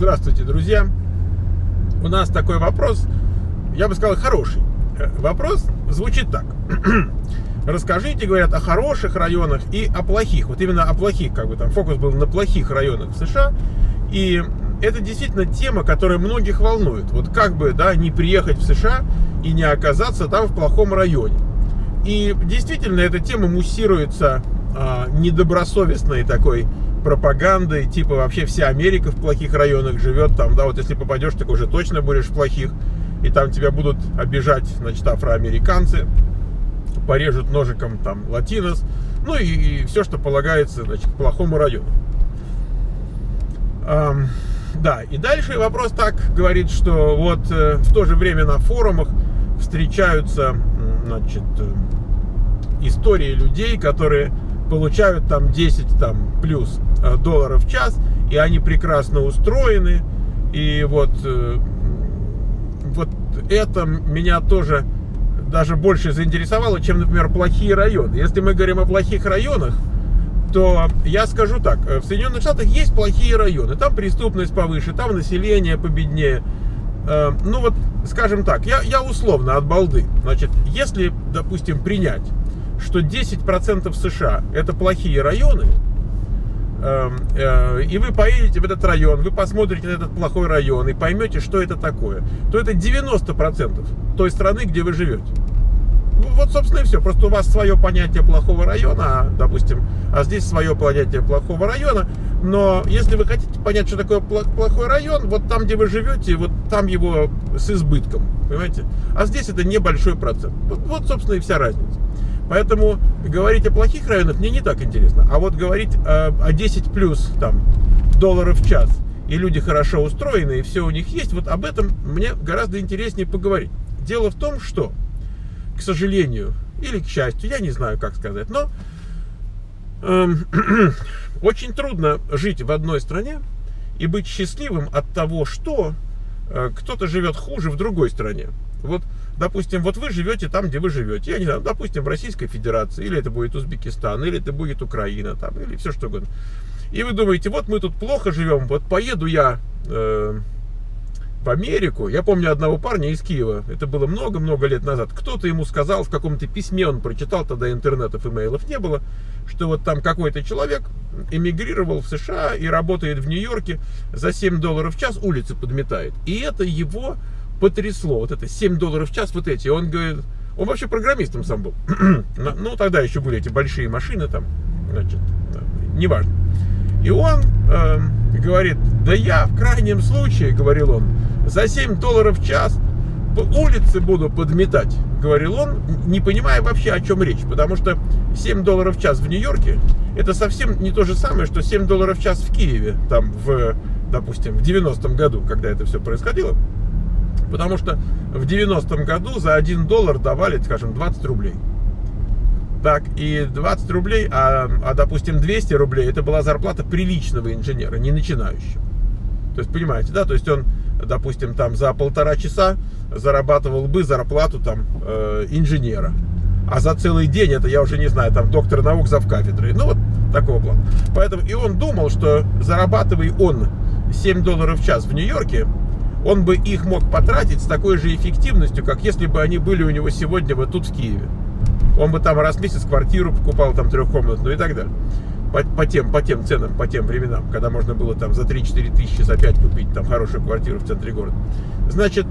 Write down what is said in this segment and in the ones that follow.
Здравствуйте, друзья. У нас такой вопрос, я бы сказал, хороший. Вопрос звучит так. Расскажите, говорят, о хороших районах и о плохих. Вот именно о плохих, как бы там фокус был на плохих районах в США. И это действительно тема, которая многих волнует. Вот как бы, да, не приехать в США и не оказаться там в плохом районе. И действительно, эта тема муссируется недобросовестной такой пропагандой, типа вообще вся Америка в плохих районах живет, там, да, вот если попадешь, так уже точно будешь в плохих, и там тебя будут обижать, значит, афроамериканцы, порежут ножиком там латинос, ну и все, что полагается, значит, к плохому району. Да, и дальше вопрос так говорит, что вот в то же время на форумах встречаются, значит, истории людей, которые получают там 10 там, плюс долларов в час, и они прекрасно устроены. И вот это меня тоже даже больше заинтересовало, чем, например, плохие районы. Если мы говорим о плохих районах, то я скажу так: в Соединенных Штатах есть плохие районы, там преступность повыше, там население победнее. Ну вот, скажем так, я условно от балды. Значит, если, допустим, принять, что 10% США это плохие районы, и вы поедете в этот район, вы посмотрите на этот плохой район и поймете, что это такое, то это 90% той страны, где вы живете. Вот, собственно, и все. Просто у вас свое понятие плохого района, допустим, а здесь свое понятие плохого района. Но если вы хотите понять, что такое плохой район, вот там, где вы живете, вот там его с избытком, понимаете? А здесь это небольшой процент. Вот, собственно, и вся разница. Поэтому говорить о плохих районах мне не так интересно. А вот говорить о 10 плюс там, долларов в час, и люди хорошо устроены, и все у них есть, вот об этом мне гораздо интереснее поговорить. Дело в том, что, к сожалению, или к счастью, я не знаю, как сказать, но очень трудно жить в одной стране и быть счастливым от того, что кто-то живет хуже в другой стране. Вот, допустим, вот вы живете там, где вы живете, я не знаю, допустим, в Российской Федерации, или это будет Узбекистан, или это будет Украина, там, или все что угодно. И вы думаете, вот мы тут плохо живем, вот поеду я в Америку. Я помню одного парня из Киева, это было много-много лет назад, кто-то ему сказал в каком-то письме, он прочитал, тогда интернетов, имейлов не было, что вот там какой-то человек эмигрировал в США и работает в Нью-Йорке, за 7 долларов в час улицы подметает. И это его потрясло, вот это 7 долларов в час, вот эти. Он говорит, он вообще программистом сам был. Ну, тогда еще были эти большие машины там, значит, неважно. И он говорит, да я в крайнем случае, говорил он, за 7 долларов в час по улице буду подметать, говорил он, не понимая вообще, о чем речь. Потому что 7 долларов в час в Нью-Йорке это совсем не то же самое, что 7 долларов в час в Киеве, там, допустим, в 90-м году, когда это все происходило. Потому что в 90-м году за 1 доллар давали, скажем, 20 рублей. Так, и 20 рублей, допустим, 200 рублей, это была зарплата приличного инженера, не начинающего. То есть, понимаете, да, то есть он, допустим, там за 1,5 часа зарабатывал бы зарплату там инженера. А за целый день, это я уже не знаю, там доктор наук завкафедрой. Ну вот такого плана. Поэтому и он думал, что зарабатывая он 7 долларов в час в Нью-Йорке, он бы их мог потратить с такой же эффективностью, как если бы они были у него сегодня вот тут в Киеве. Он бы там раз в месяц квартиру покупал, там трехкомнатную и так далее. По тем ценам, по тем временам, когда можно было там за 3-4 тысячи, за 5 купить там хорошую квартиру в центре города. Значит,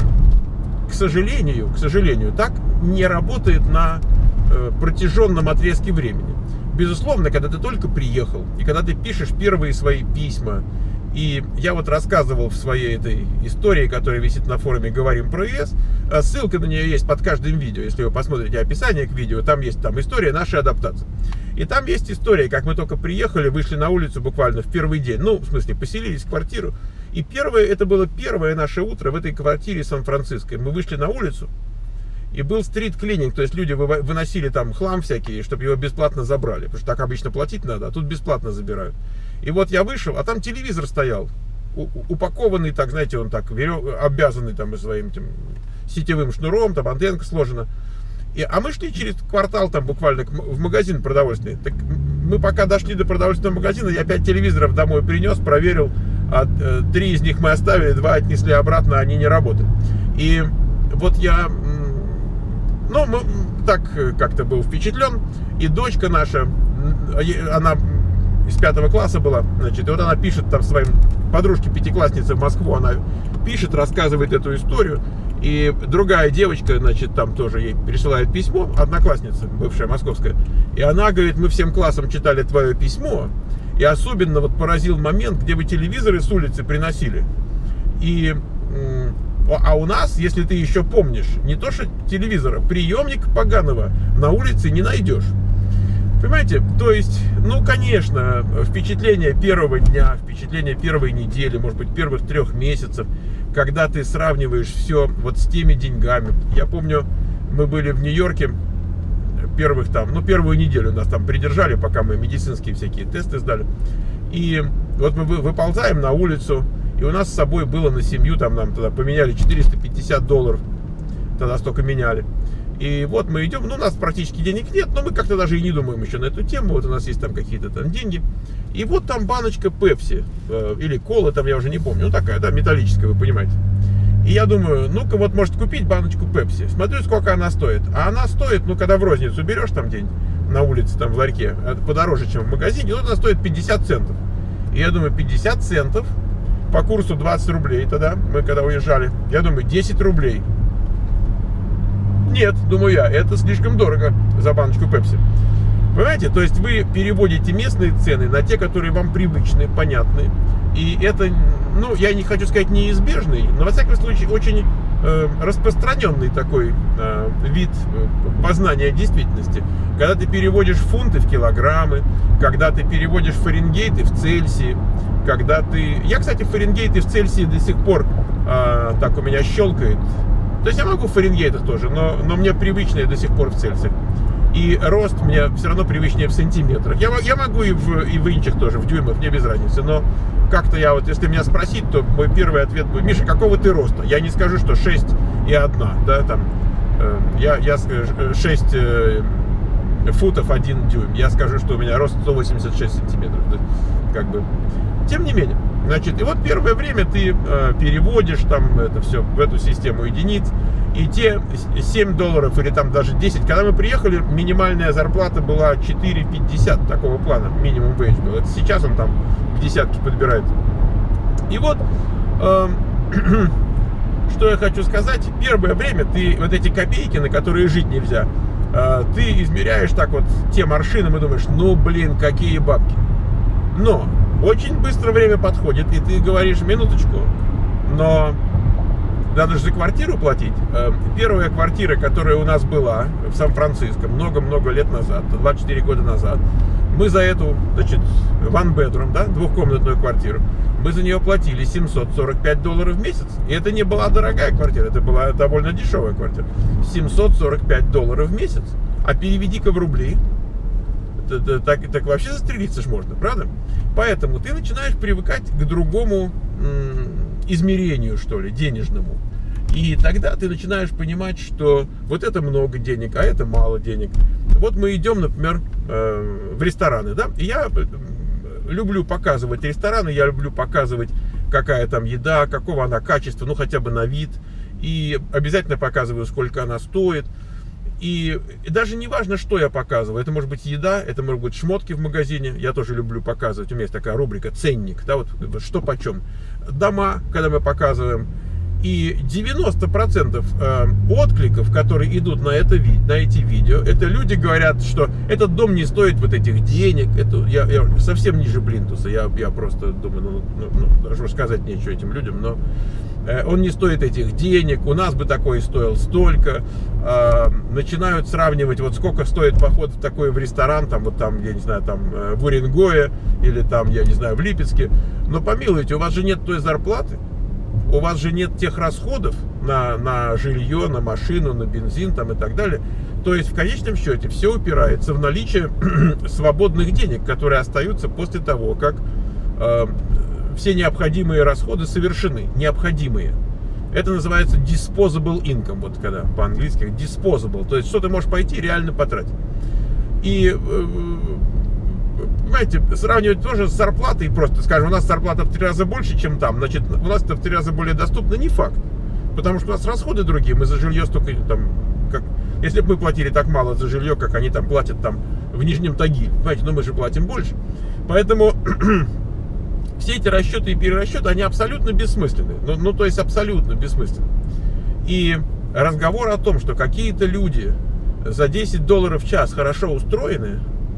к сожалению, так не работает на протяженном отрезке времени. Безусловно, когда ты только приехал, и когда ты пишешь первые свои письма, и я вот рассказывал в своей этой истории, которая висит на форуме «Говорим про ЕС», ссылка на нее есть под каждым видео. Если вы посмотрите описание к видео, там есть там история нашей адаптации. И там есть история, как мы только приехали, вышли на улицу буквально в первый день. Ну, в смысле, поселились в квартиру. И это было первое наше утро в этой квартире Сан-Франциско. Мы вышли на улицу, и был стрит-клининг, то есть люди выносили там хлам всякий, чтобы его бесплатно забрали. Потому что так обычно платить надо, а тут бесплатно забирают. И вот я вышел, а там телевизор стоял, упакованный, так, знаете, он так, обвязанный там своим этим сетевым шнуром, там антенка сложена. А мы шли через квартал там буквально в магазин продовольственный. Так мы пока дошли до продовольственного магазина, я 5 телевизоров домой принес, проверил, 3 из них мы оставили, 2 отнесли обратно, они не работали. И вот я, ну, так как-то был впечатлен. И дочка наша, она из 5 класса была, значит, и вот она пишет там своим подружке-пятикласснице в Москву, она пишет, рассказывает эту историю. И другая девочка, значит, там тоже ей присылает письмо, одноклассница, бывшая московская. И она говорит: мы всем классом читали твое письмо. И особенно вот поразил момент, где вы телевизоры с улицы приносили. И, а у нас, если ты еще помнишь, не то что телевизора, приемник поганого на улице не найдешь. Понимаете? То есть, ну, конечно, впечатление первого дня, впечатление первой недели, может быть, первых 3 месяцев, когда ты сравниваешь все вот с теми деньгами. Я помню, мы были в Нью-Йорке, первую неделю нас там придержали, пока мы медицинские всякие тесты сдали. И вот мы выползаем на улицу, и у нас с собой было на семью, там нам тогда поменяли $450, тогда столько меняли. И вот мы идем, ну, у нас практически денег нет, но мы как-то даже и не думаем еще на эту тему. Вот у нас есть там какие-то там деньги. И вот там баночка Пепси, или колы, там я уже не помню, ну такая, да, металлическая, вы понимаете. И я думаю, ну-ка вот может купить баночку Пепси. Смотрю, сколько она стоит. А она стоит, ну, когда в розницу берешь там день на улице, там в ларьке, подороже, чем в магазине, вот она стоит 50 центов. И я думаю, 50 центов по курсу 20 рублей тогда, мы когда уезжали, я думаю, 10 рублей. Нет, думаю я, это слишком дорого за баночку Пепси. Понимаете, то есть вы переводите местные цены на те, которые вам привычны, понятны. И это, ну, я не хочу сказать неизбежный, но, во всяком случае, очень распространенный такой вид познания действительности. Когда ты переводишь фунты в килограммы, когда ты переводишь фаренгейты в Цельсии, когда ты... Я, кстати, в Фаренгейты в Цельсии до сих пор так у меня щелкает. То есть я могу в Фаренгейтах тоже, но мне привычнее до сих пор в Цельсиях. И рост мне все равно привычнее в сантиметрах. Я могу и в инчах тоже, в дюймах, мне без разницы. Но как-то я вот, если меня спросить, то мой первый ответ будет: Миша, какого ты роста? Я не скажу, что 6 и 1, да, там, я 6 футов 1 дюйм. Я скажу, что у меня рост 186 сантиметров. Да, как бы. Тем не менее, значит, и вот первое время ты переводишь там это все в эту систему единиц, и те $7 или там даже 10, когда мы приехали, минимальная зарплата была 4,50 такого плана, минимум wage был. Это сейчас он там к десятке подбирает. И вот, что я хочу сказать, первое время ты вот эти копейки, на которые жить нельзя, ты измеряешь так вот те маршины и думаешь, ну блин, какие бабки. Но очень быстро время подходит, и ты говоришь: минуточку, но надо же за квартиру платить. Первая квартира, которая у нас была в Сан-Франциско много-много лет назад, 24 года назад, мы за эту, значит, one bedroom, да, двухкомнатную квартиру, мы за нее платили $745 в месяц. И это не была дорогая квартира, это была довольно дешевая квартира. $745 в месяц. А переведи-ка в рубли, так вообще застрелиться ж можно, правда? Поэтому ты начинаешь привыкать к другому измерению, что ли, денежному. И тогда ты начинаешь понимать, что вот это много денег, а это мало денег. Вот мы идем, например, в рестораны, да, и я люблю показывать рестораны, я люблю показывать, какая там еда, какого она качества, ну хотя бы на вид. И обязательно показываю, сколько она стоит. И даже не важно, что я показываю. Это может быть еда, это может быть шмотки в магазине. Я тоже люблю показывать. У меня есть такая рубрика «Ценник». Да, вот, что почем. Дома, когда мы показываем. И 90% откликов, которые идут на эти видео, это люди говорят, что этот дом не стоит вот этих денег. Это, я совсем ниже плинтуса. Я просто думаю, даже сказать нечего этим людям, но он не стоит этих денег, у нас бы такой стоил столько. Начинают сравнивать, вот сколько стоит поход в ресторан, там, вот там, я не знаю, там в Уренгое или там, я не знаю, в Липецке. Но помилуйте, у вас же нет той зарплаты, у вас же нет тех расходов на жилье, на машину, на бензин там и так далее. То есть в конечном счете все упирается в наличие свободных денег, которые остаются после того, как все необходимые расходы совершены. Необходимые. Это называется disposable income, вот когда по-английски disposable. То есть что ты можешь пойти и реально потратить. И понимаете, сравнивать тоже с зарплатой, просто скажем, у нас зарплата в 3 раза больше, чем там, значит, у нас это в 3 раза более доступно, не факт. Потому что у нас расходы другие, мы за жилье столько, там, как, если бы мы платили так мало за жилье, как они там платят там в Нижнем Тагиле, понимаете, но мы же платим больше. Поэтому все эти расчеты и перерасчеты, они абсолютно бессмысленны. Ну, то есть абсолютно бессмысленны. И разговор о том, что какие-то люди за $10 в час хорошо устроены,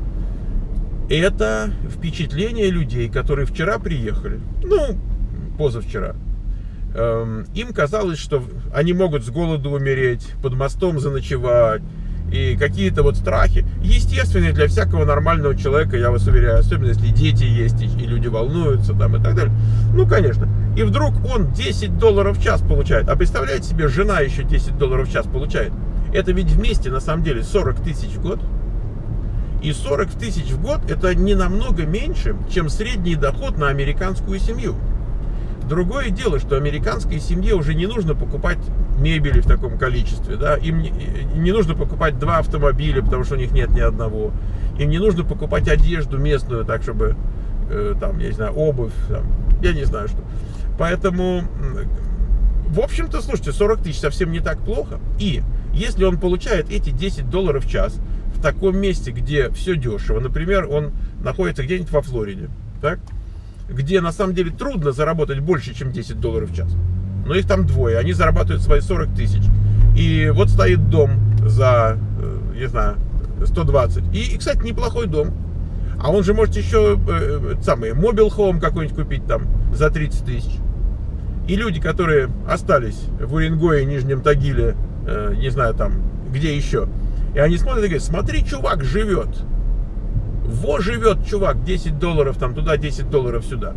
это впечатление людей, которые вчера приехали, ну, позавчера. Им казалось, что они могут с голоду умереть, под мостом заночевать, и какие-то вот страхи, естественные для всякого нормального человека, я вас уверяю, особенно если дети есть, и люди волнуются там и так далее. Ну, конечно. И вдруг он $10 в час получает. А представляете себе, жена еще $10 в час получает. Это ведь вместе, на самом деле, 40 тысяч в год. И 40 тысяч в год это не намного меньше, чем средний доход на американскую семью. Другое дело, что американской семье уже не нужно покупать мебели в таком количестве, да? Им не нужно покупать 2 автомобиля, потому что у них нет ни одного. Им не нужно покупать одежду местную, так чтобы, там, я не знаю, обувь, там, я не знаю что. Поэтому, в общем-то, слушайте, 40 тысяч совсем не так плохо. И если он получает эти $10 в час в таком месте, где все дешево, например, он находится где-нибудь во Флориде, так? Где на самом деле трудно заработать больше, чем $10 в час. Но их там двое, они зарабатывают свои 40 тысяч. И вот стоит дом за, не знаю, 120. И, кстати, неплохой дом. А он же может еще самый мобил хоум какой-нибудь купить там за 30 тысяч. И люди, которые остались в Уренгое, Нижнем Тагиле, не знаю там, где еще. И они смотрят и говорят: смотри, чувак живет. Во живет чувак, $10 там туда, $10 сюда.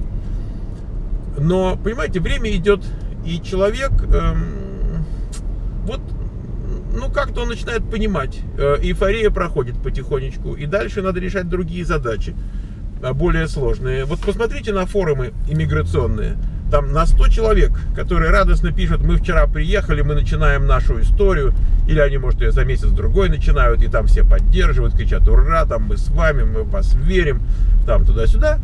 Но, понимаете, время идет, и человек, вот, ну, как-то он начинает понимать, эйфория проходит потихонечку, и дальше надо решать другие задачи, более сложные. Вот посмотрите на форумы иммиграционные. Там на 100 человек, которые радостно пишут: мы вчера приехали, мы начинаем нашу историю, или они, может, ее за месяц-другой начинают, и там все поддерживают, кричат: ура, там мы с вами, мы в вас верим, там туда-сюда.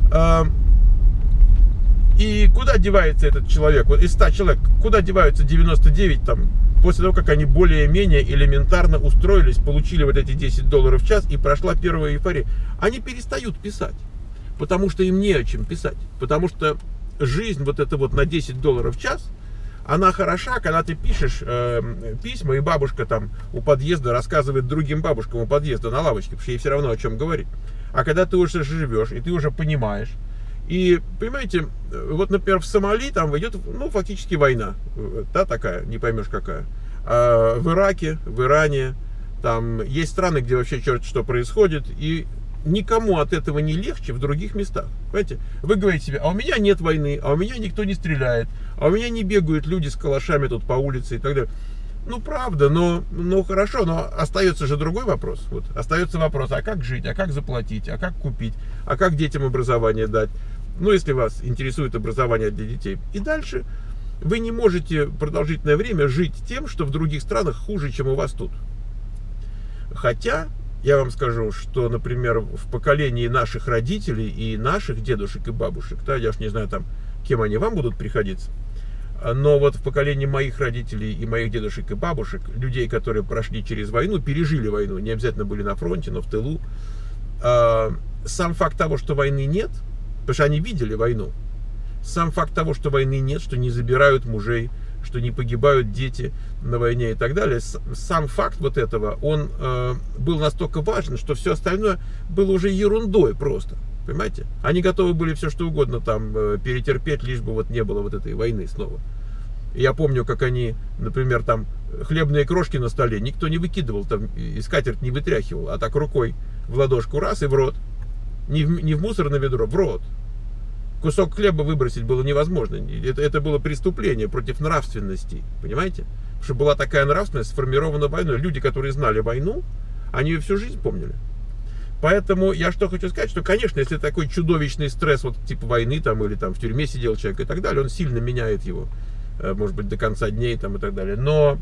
И куда девается этот человек? Вот из 100 человек, куда деваются 99 там, после того, как они более-менее элементарно устроились, получили вот эти $10 в час, и прошла первая эйфория? Они перестают писать, потому что им не о чем писать, потому что жизнь вот эта вот на $10 в час, она хороша, когда ты пишешь письма, и бабушка там у подъезда рассказывает другим бабушкам у подъезда на лавочке, потому что ей все равно о чем говорить. А когда ты уже живешь, и ты уже понимаешь, и, понимаете, вот, например, в Сомали там идет, ну, фактически война, да, такая, не поймешь какая. А в Ираке, в Иране, там есть страны, где вообще черт что происходит, и никому от этого не легче в других местах. Понимаете? Вы говорите себе: а у меня нет войны, а у меня никто не стреляет, а у меня не бегают люди с калашами тут по улице и так далее. Ну, правда, но хорошо, но остается же другой вопрос. Вот, остается вопрос: а как жить, а как заплатить, а как купить, а как детям образование дать? Ну, если вас интересует образование для детей. И дальше вы не можете продолжительное время жить тем, что в других странах хуже, чем у вас тут. Хотя я вам скажу, что, например, в поколении наших родителей и наших дедушек и бабушек, да, я ж не знаю там, кем они вам будут приходиться, но вот в поколении моих родителей и моих дедушек и бабушек, людей, которые прошли через войну, пережили войну, не обязательно были на фронте, но в тылу, сам факт того, что войны нет, потому что они видели войну, сам факт того, что войны нет, что не забирают мужей, что не погибают дети на войне и так далее, сам факт вот этого, он был настолько важен, что все остальное было уже ерундой просто, понимаете? Они готовы были все что угодно там перетерпеть, лишь бы вот не было вот этой войны снова. Я помню, как они, например, там хлебные крошки на столе никто не выкидывал, там и скатерть не вытряхивал, а так рукой в ладошку раз и в рот, не в мусорное ведро, в рот. Кусок хлеба выбросить было невозможно. Это было преступление против нравственности. Понимаете? Потому что была такая нравственность, сформирована войной. Люди, которые знали войну, они ее всю жизнь помнили. Поэтому я что хочу сказать, что, конечно, если такой чудовищный стресс, вот типа войны, там, или там в тюрьме сидел человек и так далее, он сильно меняет его, может быть, до конца дней там, и так далее. Но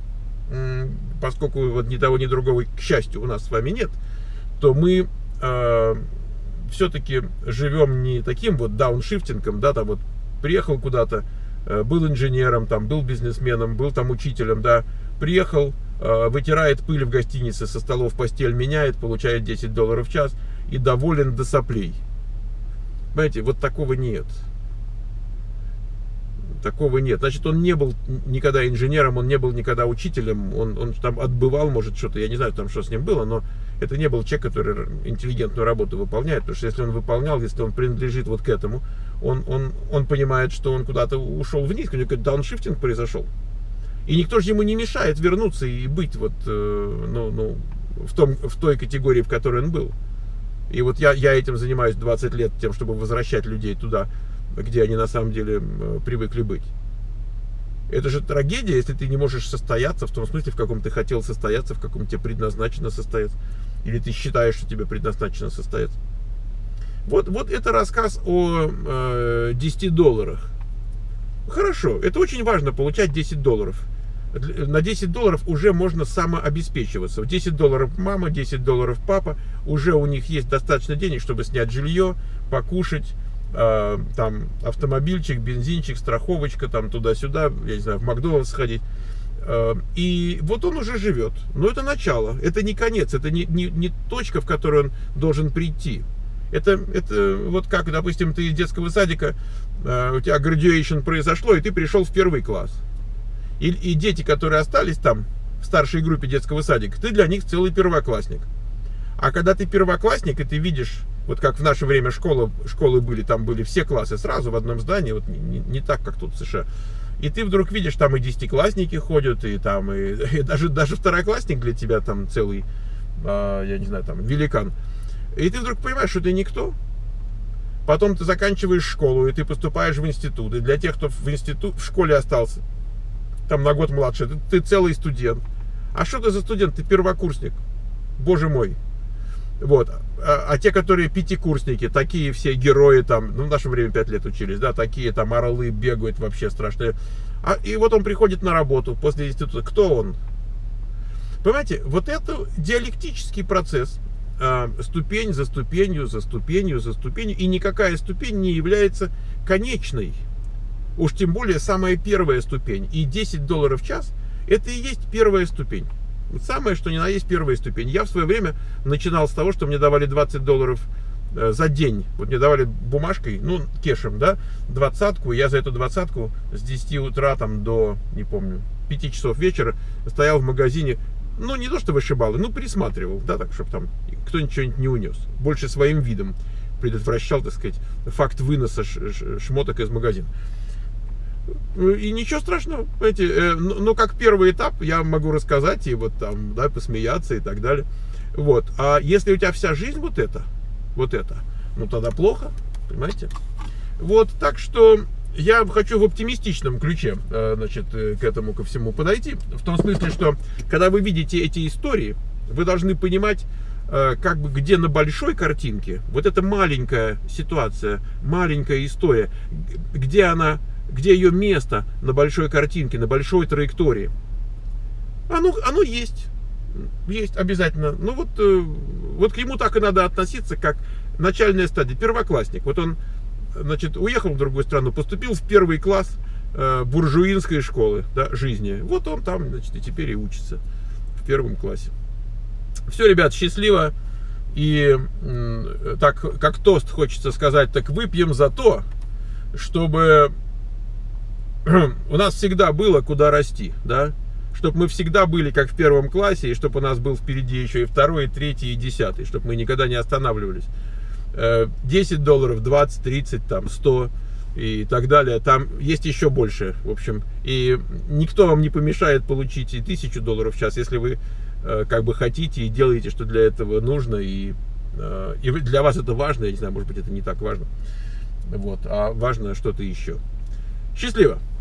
поскольку вот ни того, ни другого, к счастью, у нас с вами нет, то мы все-таки живем не таким вот дауншифтингом, да, там вот приехал куда-то, был инженером, там, был бизнесменом, был там учителем, да, приехал, вытирает пыль в гостинице, со столов постель меняет, получает $10 в час и доволен до соплей. Понимаете, вот такого нет. Такого нет. Значит, он не был никогда инженером, он не был никогда учителем, он там отбывал, может, что-то, я не знаю, там, что с ним было, но это не был человек, который интеллигентную работу выполняет, потому что если он выполнял, если он принадлежит вот к этому, он понимает, что он куда-то ушел вниз, у него какой-то дауншифтинг произошел. И никто же ему не мешает вернуться и быть вот, в той категории, в которой он был. И вот я этим занимаюсь 20 лет, тем, чтобы возвращать людей туда, где они на самом деле привыкли быть. Это же трагедия, если ты не можешь состояться в том смысле, в каком ты хотел состояться, в каком тебе предназначено состояться. Или ты считаешь, что тебе предназначено состояться. Вот это рассказ о $10. Хорошо, это очень важно, получать $10. На $10 уже можно самообеспечиваться. В $10 мама, $10 папа. Уже у них есть достаточно денег, чтобы снять жилье, покушать, там автомобильчик, бензинчик, страховочка, там туда-сюда, я не знаю, в Макдональдс сходить. И вот он уже живет. Но это начало, это не конец, это не точка, в которую он должен прийти. Это вот как, допустим, ты из детского садика, у тебя graduation произошло, и ты пришел в 1 класс. И дети, которые остались там, в старшей группе детского садика, ты для них целый первоклассник. А когда ты первоклассник, и ты видишь, вот как в наше время школы были, там были все классы сразу в одном здании, вот не так, как тут в США. И ты вдруг видишь, там и десятиклассники ходят, и там и даже второклассник для тебя там целый, я не знаю, там великан. И ты вдруг понимаешь, что ты никто. Потом ты заканчиваешь школу, и ты поступаешь в институт. И для тех, кто в школе остался, там на год младше, ты целый студент. А что ты за студент? Ты первокурсник. Боже мой. Вот. А те, которые пятикурсники, такие все герои там, ну, в наше время 5 лет учились, да, такие там орлы бегают вообще страшные. И вот он приходит на работу после института. Кто он? Понимаете, вот это диалектический процесс. Ступень за ступенью, за ступенью, за ступенью. И никакая ступень не является конечной. Уж тем более самая первая ступень. И $10 в час это и есть первая ступень. Самое, что ни на есть, первая ступень. Я в свое время начинал с того, что мне давали $20 за день. Вот мне давали бумажкой, ну, кешем, да, 20-ку. Я за эту 20-ку с 10 утра там до, не помню, 5 часов вечера стоял в магазине. Ну, не то, что вышибал, ну, присматривал, да, так, чтобы там кто-нибудь что-нибудь не унес. Больше своим видом предотвращал, так сказать, факт выноса шмоток из магазина. И ничего страшного, понимаете, но как первый этап я могу рассказать и вот там, да, посмеяться и так далее. Вот, а если у тебя вся жизнь вот это, ну, тогда плохо, понимаете. Вот, так что я хочу в оптимистичном ключе, значит, к этому ко всему подойти. В том смысле, что когда вы видите эти истории, вы должны понимать, как бы где на большой картинке вот эта маленькая ситуация, маленькая история, где ее место на большой картинке, на большой траектории. Оно есть обязательно. Ну вот к нему так и надо относиться, как начальная стадия, первоклассник. Вот он, значит, уехал в другую страну, поступил в 1 класс буржуинской школы, да, жизни. Вот он там, значит, и теперь и учится в 1 классе. Все, ребят, счастливо. И так, как тост хочется сказать, так выпьем за то, чтобы у нас всегда было куда расти, да, чтобы мы всегда были как в 1 классе, и чтобы у нас был впереди еще и 2, и 3, и 10, чтобы мы никогда не останавливались. $10, 20, 30, там, 100 и так далее, там есть еще больше, в общем, и никто вам не помешает получить и $1000 в час, если вы как бы хотите и делаете, что для этого нужно, и для вас это важно, я не знаю, может быть, это не так важно, вот, а важно что-то еще. Счастливо!